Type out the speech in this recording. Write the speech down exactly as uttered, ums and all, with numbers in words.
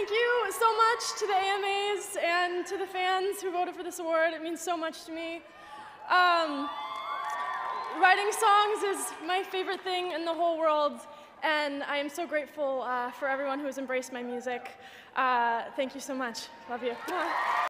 Thank you so much to the A M As and to the fans who voted for this award. It means so much to me. Um, writing songs is my favorite thing in the whole world, and I am so grateful uh, for everyone who has embraced my music. Uh, thank you so much. Love you.